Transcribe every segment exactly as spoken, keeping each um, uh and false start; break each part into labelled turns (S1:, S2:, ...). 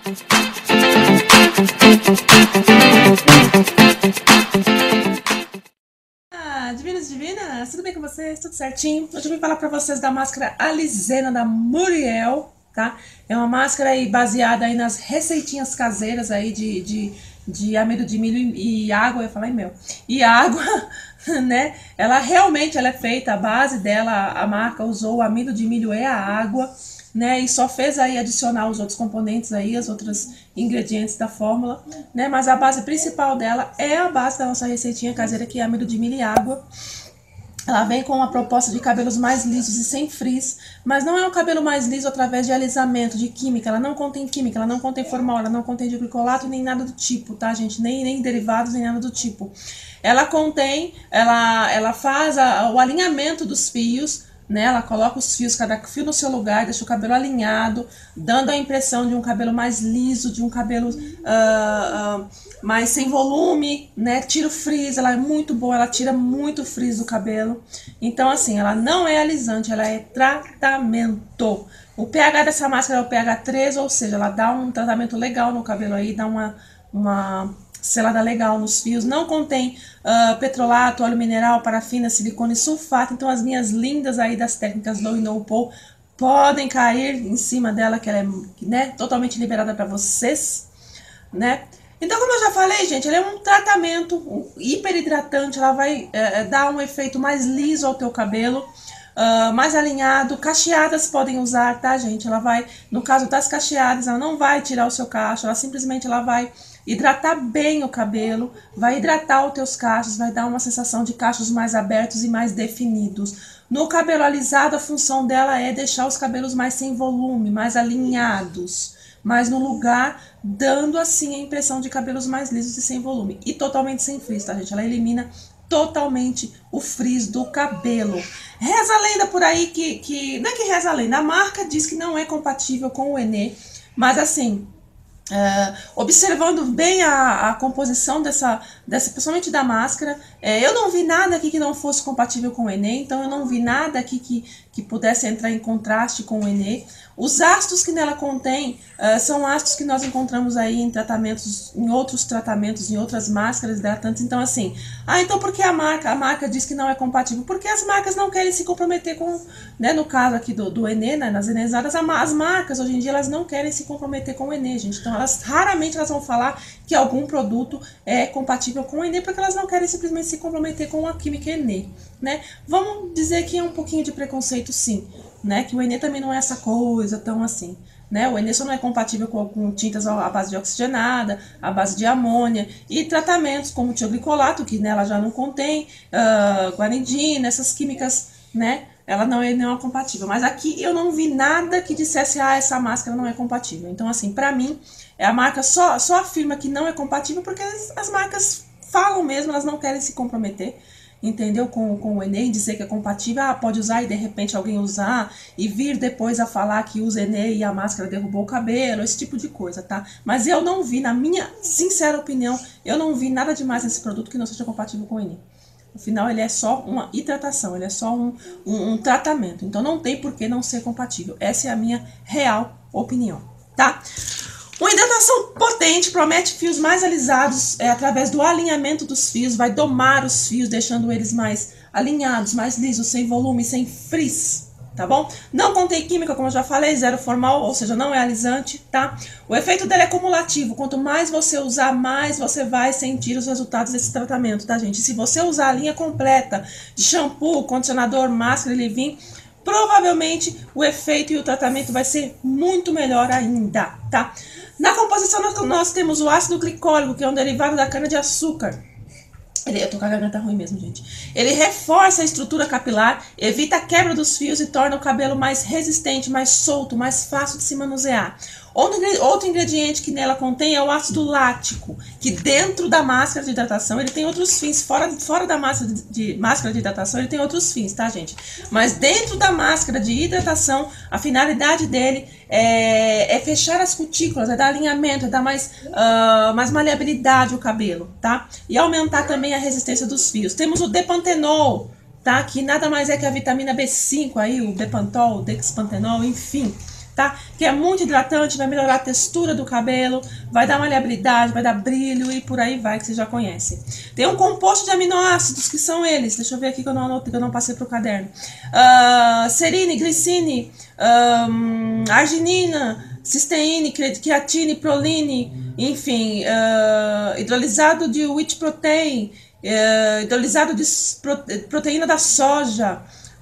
S1: Ah, divinos, divinas, tudo bem com vocês? Tudo certinho? Hoje eu vim falar pra vocês da máscara Alizena da Muriel, tá? É uma máscara aí baseada aí nas receitinhas caseiras aí de, de, de amido de milho e água, eu ia falar em mel, e água, né? Ela realmente ela é feita, a base dela, a marca usou o amido de milho e a água, né, e só fez aí adicionar os outros componentes aí, os outros ingredientes da fórmula, né, mas a base principal dela é a base da nossa receitinha caseira, que é amido de milho e água. Ela vem com uma proposta de cabelos mais lisos e sem frizz, mas não é um cabelo mais liso através de alisamento, de química. Ela não contém química, ela não contém formol, ela não contém glicolato nem nada do tipo, tá, gente? Nem, nem derivados, nem nada do tipo. Ela contém, ela, ela faz a, o alinhamento dos fios, né? Ela coloca os fios, cada fio no seu lugar, deixa o cabelo alinhado, dando a impressão de um cabelo mais liso, de um cabelo uh, uh, mais sem volume, né? Tira o frizz, ela é muito boa, ela tira muito frizz do cabelo. Então, assim, ela não é alisante, ela é tratamento. O pH dessa máscara é o pH três, ou seja, ela dá um tratamento legal no cabelo aí, dá uma... uma selada legal nos fios, não contém uh, petrolato, óleo mineral, parafina, silicone, sulfato. Então as minhas lindas aí das técnicas Low e No Poo podem cair em cima dela, que ela é, né, totalmente liberada para vocês, né? Então, como eu já falei, gente, ela é um tratamento um hiper hidratante, ela vai é, dar um efeito mais liso ao teu cabelo, uh, mais alinhado. Cacheadas podem usar, tá, gente? Ela vai, no caso das cacheadas, ela não vai tirar o seu cacho, ela simplesmente ela vai hidratar bem o cabelo, vai hidratar os teus cachos, vai dar uma sensação de cachos mais abertos e mais definidos. No cabelo alisado, a função dela é deixar os cabelos mais sem volume, mais alinhados, mais no lugar, dando assim a impressão de cabelos mais lisos e sem volume. E totalmente sem frizz, tá, gente? Ela elimina totalmente o frizz do cabelo. Reza a lenda por aí que, que... Não é que reza a lenda, a marca diz que não é compatível com o Enê, mas assim... Uh, observando bem a, a composição dessa, dessa, principalmente da máscara, é, eu não vi nada aqui que não fosse compatível com o Enê, então eu não vi nada aqui que, que pudesse entrar em contraste com o Enê. Os ácidos que nela contém uh, são ácidos que nós encontramos aí em tratamentos, em outros tratamentos, em outras máscaras hidratantes. Então assim, ah, então por que a marca? A marca diz que não é compatível? Porque as marcas não querem se comprometer com, né, no caso aqui do, do Enê, né, nas enezadas, as marcas hoje em dia elas não querem se comprometer com o Enê, gente. Então elas raramente elas vão falar que algum produto é compatível com o Enê, porque elas não querem simplesmente se comprometer com a química Enê, né? Vamos dizer que é um pouquinho de preconceito, sim, né? Que o Enê também não é essa coisa tão assim, né? O Enê só não é compatível com, com tintas à base de oxigenada, à base de amônia e tratamentos como o tioglicolato, que nela já não contém, uh, guanidina, essas químicas, né? Ela não é, não é compatível. Mas aqui eu não vi nada que dissesse, ah, essa máscara não é compatível. Então, assim, pra mim, a marca só, só afirma que não é compatível porque as, as marcas falam mesmo, elas não querem se comprometer, entendeu? Com, com o Enê, dizer que é compatível, ah, pode usar e de repente alguém usar e vir depois a falar que usa Enê e a máscara derrubou o cabelo, esse tipo de coisa, tá? Mas eu não vi, na minha sincera opinião, eu não vi nada demais nesse produto que não seja compatível com o Enê. Afinal, ele é só uma hidratação, ele é só um, um, um tratamento. Então, não tem por que não ser compatível. Essa é a minha real opinião, tá? Uma hidratação potente promete fios mais alisados é, através do alinhamento dos fios. Vai domar os fios, deixando eles mais alinhados, mais lisos, sem volume, sem frizz, tá bom? Não contém química, como eu já falei, zero formal, ou seja, não é alisante, tá? O efeito dele é cumulativo. Quanto mais você usar, mais você vai sentir os resultados desse tratamento, tá, gente? Se você usar a linha completa de shampoo, condicionador, máscara e leave-in, provavelmente o efeito e o tratamento vai ser muito melhor ainda, tá? Na composição nós temos o ácido glicólico, que é um derivado da cana-de-açúcar. Ele, eu tô com a garganta ruim mesmo, gente. Ele reforça a estrutura capilar, evita a quebra dos fios e torna o cabelo mais resistente, mais solto, mais fácil de se manusear. Outro ingrediente que nela contém é o ácido lático, que dentro da máscara de hidratação ele tem outros fins, fora, fora da máscara de, de, máscara de hidratação ele tem outros fins, tá, gente? Mas dentro da máscara de hidratação, a finalidade dele é, é fechar as cutículas, é dar alinhamento, é dar mais, uh, mais maleabilidade ao cabelo, tá? E aumentar também a resistência dos fios. Temos o Depantenol, tá? Que nada mais é que a vitamina B cinco aí, o Bepantol, o Dexpantenol, enfim, tá? Que é muito hidratante, vai melhorar a textura do cabelo, vai dar maleabilidade, vai dar brilho e por aí vai, que vocês já conhecem. Tem um composto de aminoácidos, que são eles, deixa eu ver aqui que eu não anotei, que eu não passei pro caderno. Uh, serine, glicine, um, arginina, cisteína, creatina, proline, enfim, uh, hidrolisado de wheat protein, uh, hidrolisado de proteína da soja,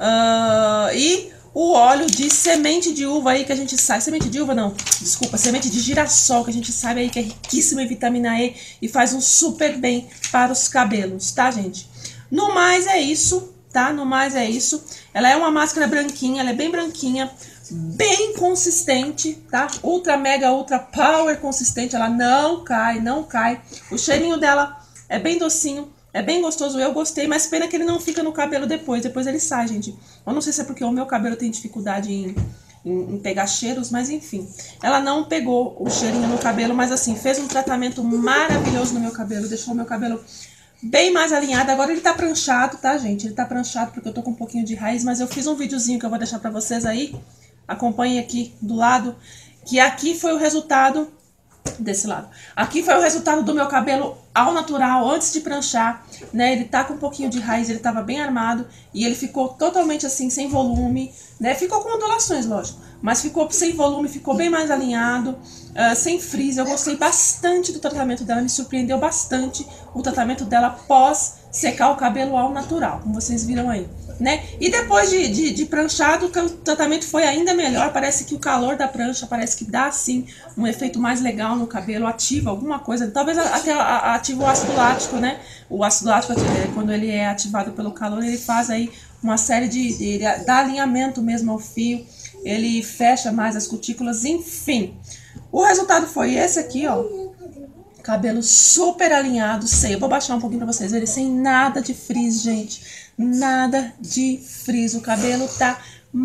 S1: uh, e o óleo de semente de uva aí que a gente sabe, semente de uva não, desculpa, semente de girassol que a gente sabe aí que é riquíssima em vitamina E e faz um super bem para os cabelos, tá, gente? No mais é isso, tá? No mais é isso. Ela é uma máscara branquinha, ela é bem branquinha, bem consistente, tá? Ultra, mega, ultra power consistente, ela não cai, não cai. O cheirinho dela é bem docinho. É bem gostoso, eu gostei, mas pena que ele não fica no cabelo depois. Depois ele sai, gente. Eu não sei se é porque o meu cabelo tem dificuldade em, em, em pegar cheiros, mas enfim. Ela não pegou o cheirinho no cabelo, mas assim, fez um tratamento maravilhoso no meu cabelo. Deixou o meu cabelo bem mais alinhado. Agora ele tá pranchado, tá, gente? Ele tá pranchado porque eu tô com um pouquinho de raiz, mas eu fiz um videozinho que eu vou deixar pra vocês aí. Acompanhem aqui do lado, que aqui foi o resultado... desse lado. Aqui foi o resultado do meu cabelo ao natural, antes de pranchar, né? Ele tá com um pouquinho de raiz, ele tava bem armado e ele ficou totalmente assim, sem volume, né? Ficou com ondulações, lógico, mas ficou sem volume, ficou bem mais alinhado, uh, sem frizz. Eu gostei bastante do tratamento dela, me surpreendeu bastante o tratamento dela pós secar o cabelo ao natural, como vocês viram aí, né? E depois de, de, de pranchado, o tratamento foi ainda melhor. Parece que o calor da prancha parece que dá assim um efeito mais legal no cabelo, ativa alguma coisa, talvez até ativa o ácido lático, né? O ácido lático, quando ele é ativado pelo calor, ele faz aí uma série de, de ele dá alinhamento mesmo ao fio, ele fecha mais as cutículas, enfim. O resultado foi esse aqui, ó. Cabelo super alinhado, sem, eu vou baixar um pouquinho pra vocês verem, sem nada de frizz, gente. Nada de frizz, o cabelo tá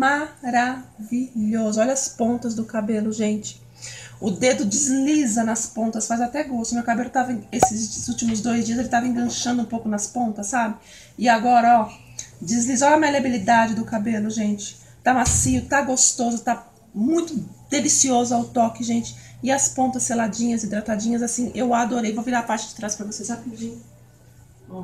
S1: maravilhoso. Olha as pontas do cabelo, gente. O dedo desliza nas pontas, faz até gosto. Meu cabelo tava, esses últimos dois dias, ele tava enganchando um pouco nas pontas, sabe? E agora, ó, desliza. Olha a maleabilidade do cabelo, gente. Tá macio, tá gostoso, tá muito delicioso ao toque, gente. E as pontas seladinhas, hidratadinhas, assim, eu adorei. Vou virar a parte de trás pra vocês rapidinho. Ó.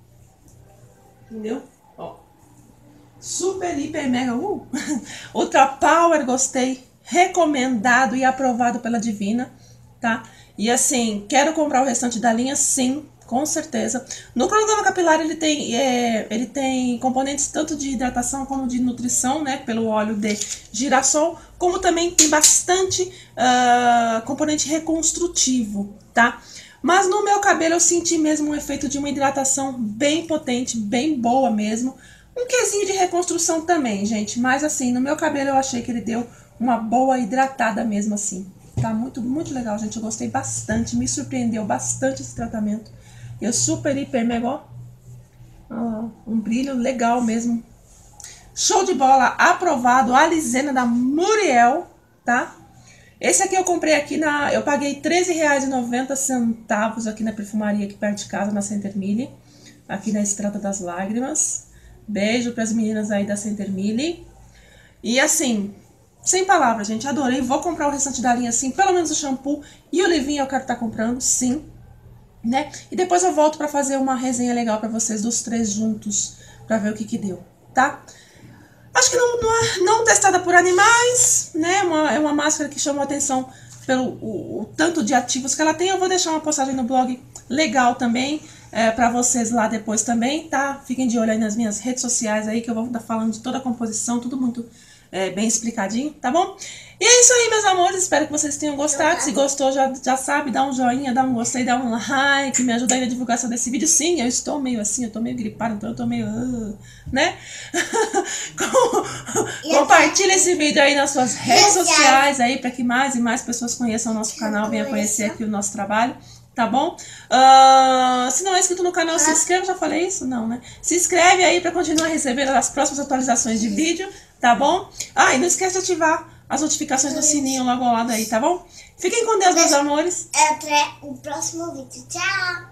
S1: Entendeu? Ó. Super, hiper, mega, uh! Ultra Power, gostei. Recomendado e aprovado pela Divina, tá? E assim, quero comprar o restante da linha, sim, com certeza. No cronograma capilar ele tem, é, ele tem componentes tanto de hidratação como de nutrição, né? Pelo óleo de girassol, como também tem bastante uh, componente reconstrutivo, tá? Mas no meu cabelo eu senti mesmo um efeito de uma hidratação bem potente, bem boa mesmo. Um quesinho de reconstrução também, gente. Mas assim, no meu cabelo eu achei que ele deu uma boa hidratada mesmo assim. Tá muito, muito legal, gente. Eu gostei bastante, me surpreendeu bastante esse tratamento. Eu super, hiper, mega, ó. Ó, um brilho legal mesmo. Show de bola, aprovado. Alizena da Muriel, tá? Esse aqui eu comprei aqui na... Eu paguei treze reais e noventa centavos aqui na perfumaria, aqui perto de casa, na Center Mille. Aqui na Estrada das Lágrimas. Beijo para as meninas aí da Center Mille. E assim, sem palavras, gente. Adorei. Vou comprar o restante da linha, sim. Pelo menos o shampoo e o leave-in eu quero estar comprando, sim. Né? E depois eu volto para fazer uma resenha legal para vocês dos três juntos. Para ver o que que deu, tá? Acho que não, não, é, não testada por animais, né? Uma, é uma máscara que chamou atenção pelo o, o tanto de ativos que ela tem. Eu vou deixar uma postagem no blog legal também, é, pra vocês lá depois também, tá? Fiquem de olho aí nas minhas redes sociais aí, que eu vou estar falando de toda a composição, tudo muito é, bem explicadinho, tá bom? E é isso aí, meus amores, espero que vocês tenham gostado. Se gostou, já, já sabe, dá um joinha, dá um gostei, dá um like, me ajuda aí na divulgação desse vídeo. Sim, eu estou meio assim, eu tô meio gripada, então eu tô meio... Uh, né? Compartilha esse vídeo aí nas suas redes sociais aí, para que mais e mais pessoas conheçam o nosso canal, venham conhecer aqui o nosso trabalho. Tá bom? Uh, se não é inscrito no canal, se inscreva. Já falei isso? Não, né? Se inscreve aí para continuar recebendo as próximas atualizações de vídeo, tá bom? Ah, e não esquece de ativar as notificações do sininho logo ao lado aí, tá bom? Fiquem com Deus, meus amores.
S2: Até o próximo vídeo. Tchau!